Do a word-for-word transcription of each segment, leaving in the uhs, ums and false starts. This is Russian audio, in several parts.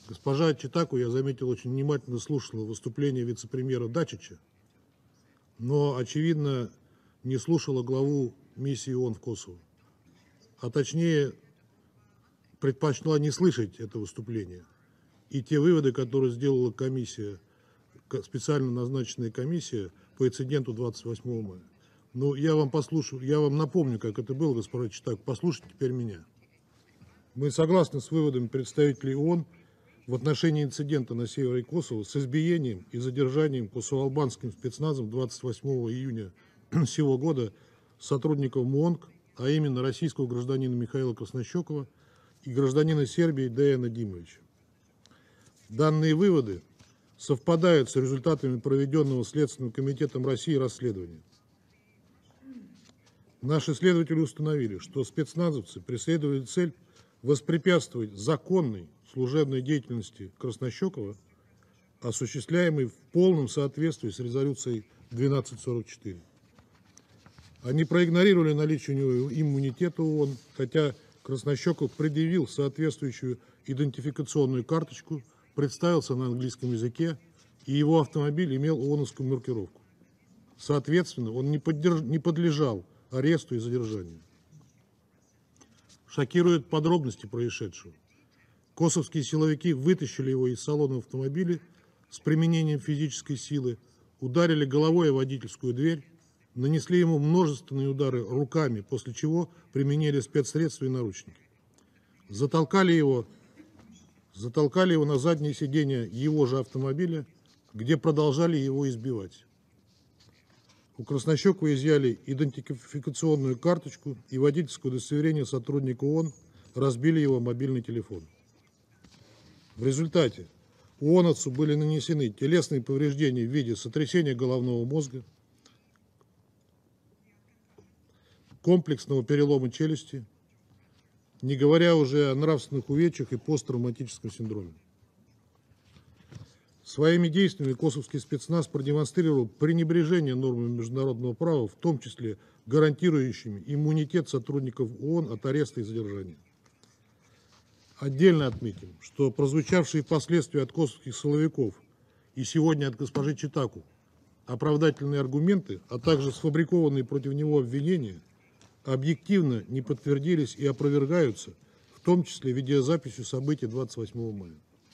Госпожа Читаку, я заметил, очень внимательно слушала выступление вице-премьера Дачича, но, очевидно, не слушала главу миссии ООН в Косово. А точнее, предпочла не слышать это выступление. И те выводы, которые сделала комиссия, специально назначенная комиссия по инциденту двадцать восьмого мая. Ну, я вам послушаю, я вам напомню, как это было, госпожа Читаку. Послушайте теперь меня. Мы согласны с выводами представителей ООН в отношении инцидента на севере Косово с избиением и задержанием косово-албанским спецназом двадцать восьмого июня сего года сотрудников МОНГ, а именно российского гражданина Михаила Краснощекова и гражданина Сербии Деяна Димовича. Данные выводы совпадают с результатами проведенного Следственным комитетом России расследования. Наши следователи установили, что спецназовцы преследовали цель воспрепятствовать законной служебной деятельности Краснощекова, осуществляемой в полном соответствии с резолюцией двенадцать сорок четыре. Они проигнорировали наличие у него иммунитета ООН, хотя Краснощеков предъявил соответствующую идентификационную карточку, представился на английском языке, и его автомобиль имел ООНовскую маркировку. Соответственно, он не, поддерж... не подлежал аресту и задержанию. Шокируют подробности происшедшего. Косовские силовики вытащили его из салона автомобиля с применением физической силы, ударили головой о водительскую дверь, нанесли ему множественные удары руками, после чего применили спецсредства и наручники. Затолкали его, затолкали его на заднее сиденье его же автомобиля, где продолжали его избивать. У Краснощекова изъяли идентификационную карточку и водительское удостоверение сотрудника ООН, разбили его мобильный телефон. В результате ООНовцу были нанесены телесные повреждения в виде сотрясения головного мозга, комплексного перелома челюсти, не говоря уже о нравственных увечьях и посттравматическом синдроме. Своими действиями косовский спецназ продемонстрировал пренебрежение нормами международного права, в том числе гарантирующими иммунитет сотрудников ООН от ареста и задержания. Отдельно отметим, что прозвучавшие впоследствии от косовских силовиков и сегодня от госпожи Читаку оправдательные аргументы, а также сфабрикованные против него обвинения, объективно не подтвердились и опровергаются, в том числе видеозаписью событий двадцать восьмого мая.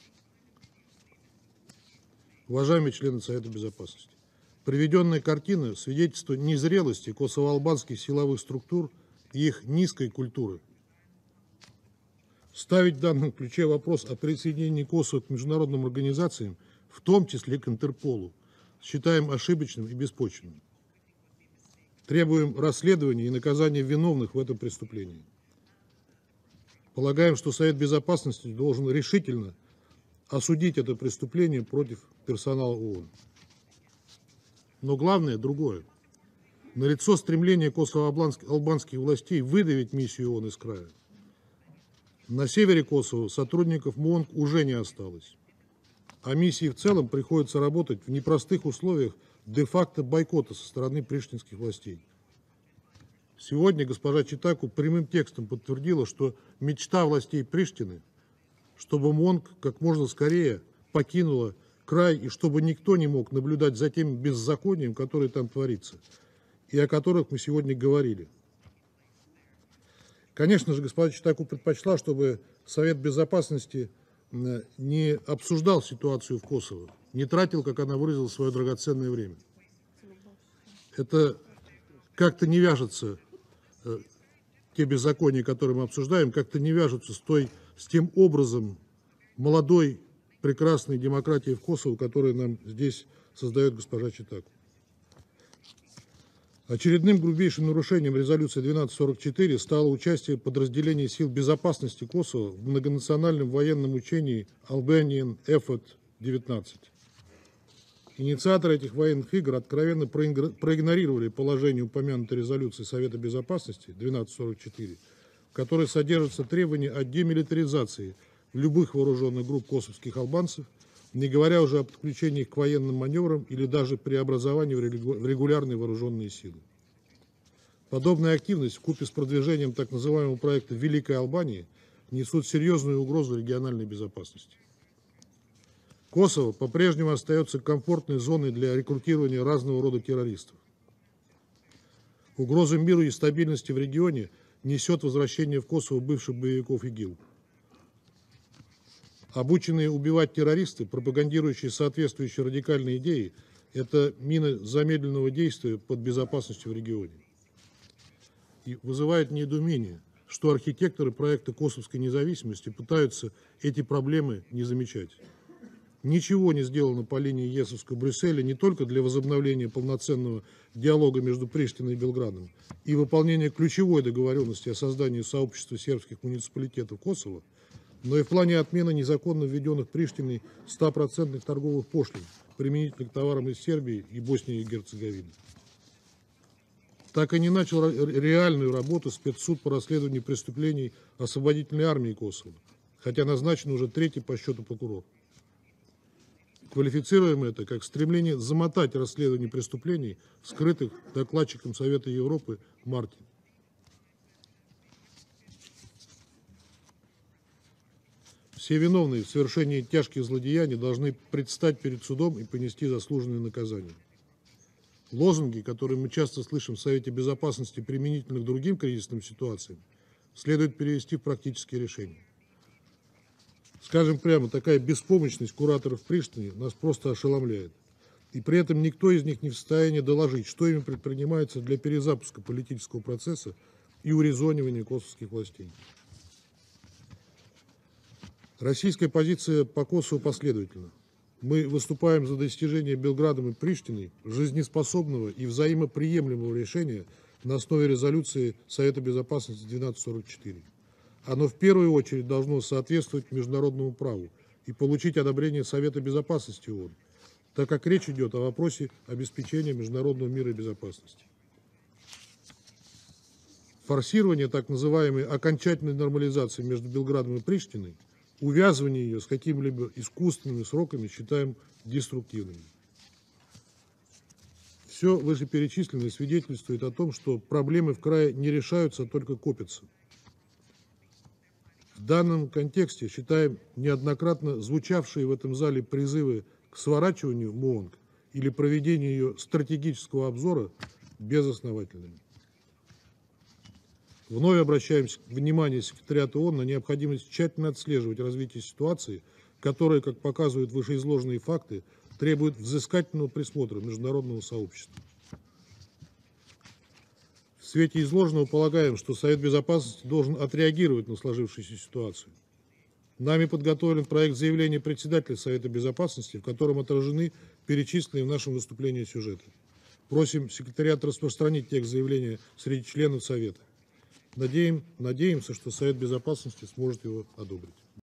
Уважаемые члены Совета Безопасности, приведенная картина свидетельствует незрелости косово-албанских силовых структур и их низкой культуры. Ставить в данном ключе вопрос о присоединении Косово к международным организациям, в том числе к Интерполу, считаем ошибочным и беспочвенным. Требуем расследования и наказания виновных в этом преступлении. Полагаем, что Совет Безопасности должен решительно осудить это преступление против персонала ООН. Но главное другое. Налицо стремление косово-албанских властей выдавить миссию ООН из края. На севере Косово сотрудников МОНГ уже не осталось. А миссии в целом приходится работать в непростых условиях де-факто бойкота со стороны приштинских властей. Сегодня госпожа Читаку прямым текстом подтвердила, что мечта властей Приштины, чтобы МОНГ как можно скорее покинула край и чтобы никто не мог наблюдать за тем беззаконием, которое там творится, и о которых мы сегодня говорили. Конечно же, госпожа Читаку предпочла, чтобы Совет Безопасности не обсуждал ситуацию в Косово, не тратил, как она выразила, свое драгоценное время. Это как-то не вяжется, те беззакония, которые мы обсуждаем, как-то не вяжутся с, той, с тем образом молодой, прекрасной демократии в Косово, которую нам здесь создает госпожа Читаку. Очередным грубейшим нарушением резолюции двенадцать сорок четыре стало участие подразделений сил безопасности Косово в многонациональном военном учении Albanian Effort девятнадцать. Инициаторы этих военных игр откровенно проигнорировали положение упомянутой резолюции Совета Безопасности двенадцать сорок четыре, в которой содержатся требования о демилитаризации любых вооруженных групп косовских албанцев, не говоря уже об подключении их к военным маневрам или даже преобразовании в регулярные вооруженные силы. Подобная активность вкупе с продвижением так называемого проекта Великой Албании несут серьезную угрозу региональной безопасности. Косово по-прежнему остается комфортной зоной для рекрутирования разного рода террористов. Угрозу миру и стабильности в регионе несет возвращение в Косово бывших боевиков ИГИЛ. Обученные убивать террористы, пропагандирующие соответствующие радикальные идеи, это мина замедленного действия под безопасностью в регионе. И вызывает недоумение, что архитекторы проекта косовской независимости пытаются эти проблемы не замечать. Ничего не сделано по линии Ейсовска-Брюсселя не только для возобновления полноценного диалога между Приштиной и Белградом и выполнения ключевой договоренности о создании сообщества сербских муниципалитетов Косово, но и в плане отмены незаконно введенных Приштиной стопроцентных торговых пошлин применительно к товарам из Сербии и Боснии и Герцеговины. Так и не начал реальную работу спецсуд по расследованию преступлений освободительной армии Косово, хотя назначен уже третий по счету прокурор. Квалифицируем это как стремление замотать расследование преступлений, скрытых докладчиком Совета Европы Марти. Все виновные в совершении тяжких злодеяний должны предстать перед судом и понести заслуженное наказание. Лозунги, которые мы часто слышим в Совете Безопасности применительно к другим кризисным ситуациям, следует перевести в практические решения. Скажем прямо, такая беспомощность кураторов Приштины нас просто ошеломляет. И при этом никто из них не в состоянии доложить, что ими предпринимается для перезапуска политического процесса и урезонивания косовских властей. Российская позиция по Косову последовательна. Мы выступаем за достижение Белградом и Приштиной жизнеспособного и взаимоприемлемого решения на основе резолюции Совета Безопасности двенадцать сорок четыре. Оно в первую очередь должно соответствовать международному праву и получить одобрение Совета Безопасности ООН, так как речь идет о вопросе обеспечения международного мира и безопасности. Форсирование так называемой окончательной нормализации между Белградом и Приштиной, увязывание ее с какими-либо искусственными сроками считаем деструктивными. Все вышеперечисленное свидетельствует о том, что проблемы в крае не решаются, а только копятся. В данном контексте считаем неоднократно звучавшие в этом зале призывы к сворачиванию МООНГ или проведению ее стратегического обзора безосновательными. Вновь обращаемся к вниманию секретариата ООН на необходимость тщательно отслеживать развитие ситуации, которая, как показывают вышеизложенные факты, требует взыскательного присмотра международного сообщества. В свете изложенного полагаем, что Совет Безопасности должен отреагировать на сложившуюся ситуацию. Нами подготовлен проект заявления председателя Совета Безопасности, в котором отражены перечисленные в нашем выступлении сюжеты. Просим секретариат распространить текст заявления среди членов Совета. Надеем, надеемся, что Совет Безопасности сможет его одобрить.